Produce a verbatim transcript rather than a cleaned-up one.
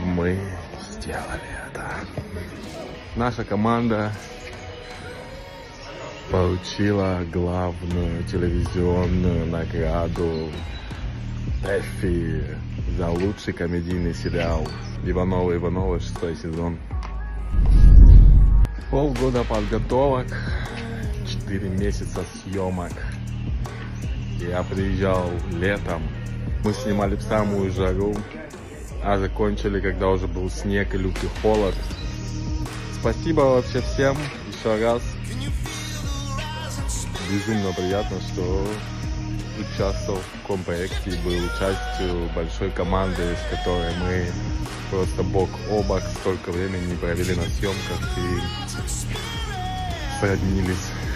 мы сделали это. Наша команда получила главную телевизионную награду Эффи за лучший комедийный сериал «Ивановы Ивановы» шестой сезон. Полгода подготовок, четыре месяца съемок. Я приезжал летом, мы снимали в самую жару, а закончили, когда уже был снег и лютый холод. Спасибо вообще всем еще раз. Безумно приятно, что участвовал в таком проекте и был частью большой команды, с которой мы просто бок о бок столько времени провели на съемках и сроднились.